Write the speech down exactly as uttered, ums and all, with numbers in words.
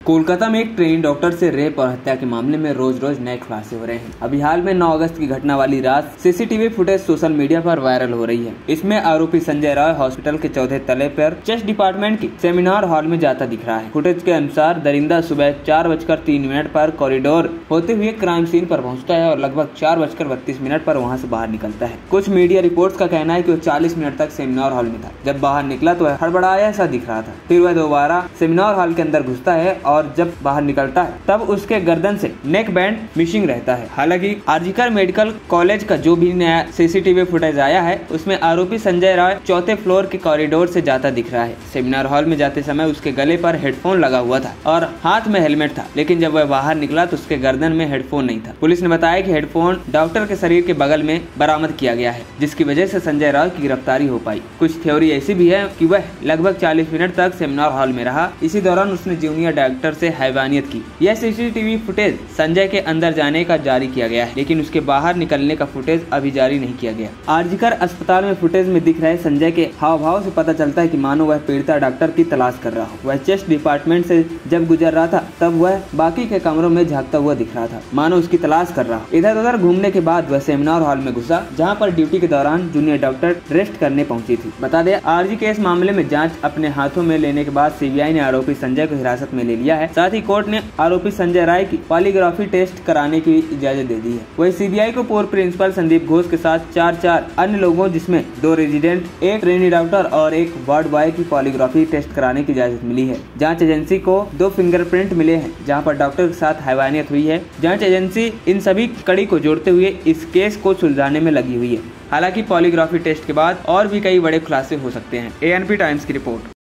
कोलकाता में एक trainee doctor से रेप और हत्या के मामले में रोज रोज नए खुलासे हो रहे हैं। अभी हाल में नौ अगस्त की घटना वाली रात सीसीटीवी फुटेज सोशल मीडिया पर वायरल हो रही है। इसमें आरोपी संजय राय हॉस्पिटल के चौथे तले पर चेस्ट डिपार्टमेंट की सेमिनार हॉल में जाता दिख रहा है। फुटेज के अनुसार दरिंदा सुबह चार बजकर तीन मिनट पर कॉरिडोर होते हुए क्राइम सीन पर पहुंचता है और लगभग चार बजकर बत्तीस मिनट पर वहां से बाहर निकलता है। कुछ मीडिया रिपोर्ट्स का कहना है कि वो चालीस मिनट तक सेमिनार हॉल में था। जब बाहर निकला तो हड़बड़ाया सा दिख रहा था। फिर वह दोबारा सेमिनार हॉल के अंदर घुसता है और जब बाहर निकलता है तब उसके गर्दन से नेक बैंड मिसिंग रहता है। हालांकि आरजीकर मेडिकल कॉलेज का जो भी नया सीसीटीवी फुटेज आया है उसमें आरोपी संजय राय चौथे फ्लोर के कॉरिडोर से जाता दिख रहा है। सेमिनार हॉल में जाते समय उसके गले पर हेडफोन लगा हुआ था और हाथ में हेलमेट था, लेकिन जब वह बाहर निकला तो उसके गर्दन में हेडफोन नहीं था। पुलिस ने बताया कि हेडफोन डॉक्टर के शरीर के बगल में बरामद किया गया है, जिसकी वजह से संजय राय की गिरफ्तारी हो पाई। कुछ थ्योरी ऐसी भी है कि वह लगभग चालीस मिनट तक सेमिनार हॉल में रहा। इसी दौरान उसने जूनियर डॉक्टर से हैवानियत की। यह सीसीटीवी फुटेज संजय के अंदर जाने का जारी किया गया है, लेकिन उसके बाहर निकलने का फुटेज अभी जारी नहीं किया गया। आरजीकर अस्पताल में फुटेज में दिख रहे संजय के हाव भाव से पता चलता है कि मानो वह पीड़िता डॉक्टर की तलाश कर रहा हो। वह चेस्ट डिपार्टमेंट से जब गुजर रहा था तब वह बाकी के कमरों में झांकता हुआ दिख रहा था, मानो उसकी तलाश कर रहा हो। इधर उधर घूमने के बाद वह सेमिनार हॉल में घुसा, जहाँ पर ड्यूटी के दौरान जूनियर डॉक्टर रेस्ट करने पहुंची थी। बता दें, आरजी के इस मामले में जांच अपने हाथों में लेने के बाद सीबीआई ने आरोपी संजय को हिरासत में ले लिया है। साथ ही कोर्ट ने आरोपी संजय राय की पॉलीग्राफी टेस्ट कराने की इजाजत दे दी है। वही सीबीआई को पूर्व प्रिंसिपल संदीप घोष के साथ चार चार अन्य लोगों, जिसमें दो रेजिडेंट, एक ट्रेनी डॉक्टर और एक वार्ड बॉय की पॉलीग्राफी टेस्ट कराने की इजाजत मिली है। जांच एजेंसी को दो फिंगरप्रिंट मिले हैं, जहां पर डॉक्टर के साथ हैवानियत हुई है। जांच एजेंसी इन सभी कड़ी को जोड़ते हुए इस केस को सुलझाने में लगी हुई है। हालांकि पॉलीग्राफी टेस्ट के बाद और भी कई बड़े खुलासे हो सकते हैं। एएनपी टाइम्स की रिपोर्ट।